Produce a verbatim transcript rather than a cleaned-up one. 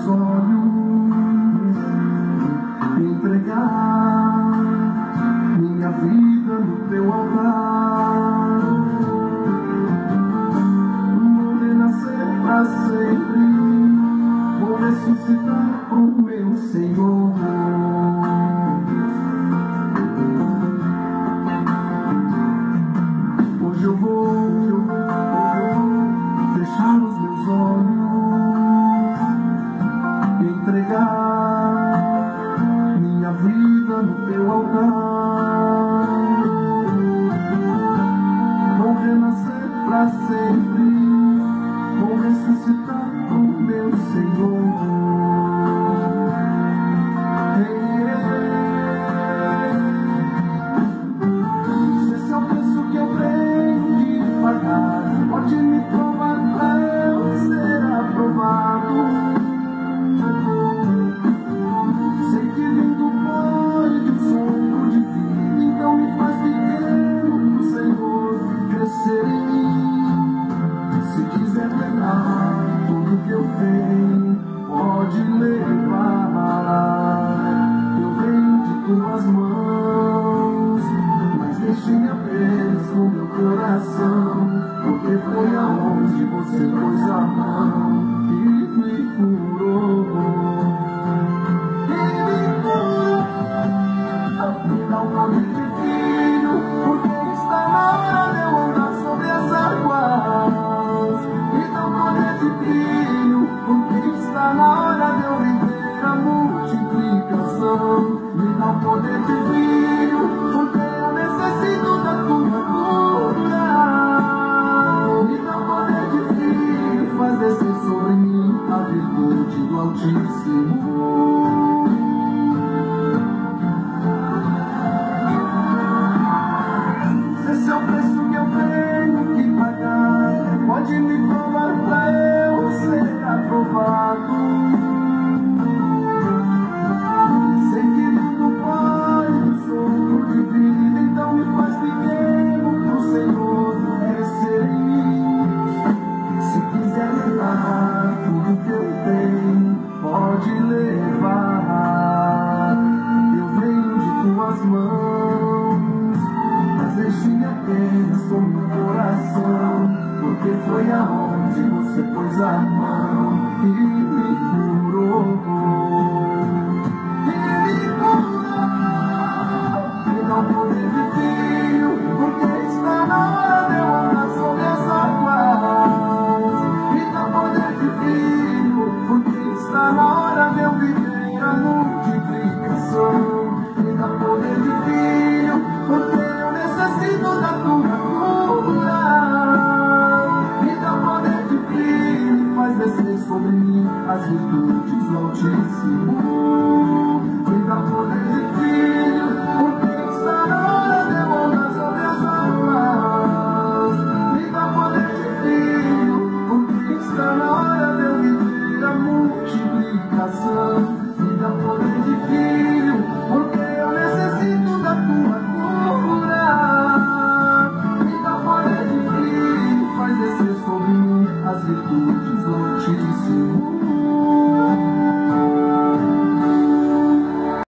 meus olhos e entregar minha vida no teu altar. Vou renascer pra sempre, vou ressuscitar pro meu Senhor. Hoje eu vou, eu vou fechar os meus olhos e entregar minha vida no teu altar. Vou renascer pra sempre, vou ressuscitar pro meu Senhor. Esse é o preço que eu tenho de pagar. Pode me provar pra eu ser aprovado. Sei que vim do pó de um sopro de vida, então me faz pequeno pro Senhor crescer em mim. Se quiser levar tudo que eu tenho, pode levar. Eu venho de tuas mãos, mas deixei apenas no meu coração, porque foi aonde você pôs a mão e me curou. E me curou. Me dá um nome de filho, porque está na hora de eu andar sobre as águas. Me dá um poder de filho, porque está na hora de eu viver a multiplicação. Me dá um poder de filho, porque eu necessito da tua cura. Me dá um poder de filho, faz descer sobre mim a virtude do Altíssimo. Esse é o preço que eu tenho que pagar. Pode me provar pra eu ser aprovado. Sei que não pode, sou de vida, então me faz pequeno pro Senhor crescer em mim. Se quiser levar tudo que eu tenho, pode levar. Eu venho de tuas mãos, mas deixei apenas com meu coração, porque foi aonde você pôs a mão e me curou. E me curou. Me dá um poder de filho, porque está na hora de eu andar sobre as águas. Me dá um poder de filho, porque está na hora de eu viver a multiplicação. Me dá poder de filho, porque eu necessito da tua cura. Me dá poder de filho, faz descer sobre mim as virtudes do Altíssimo.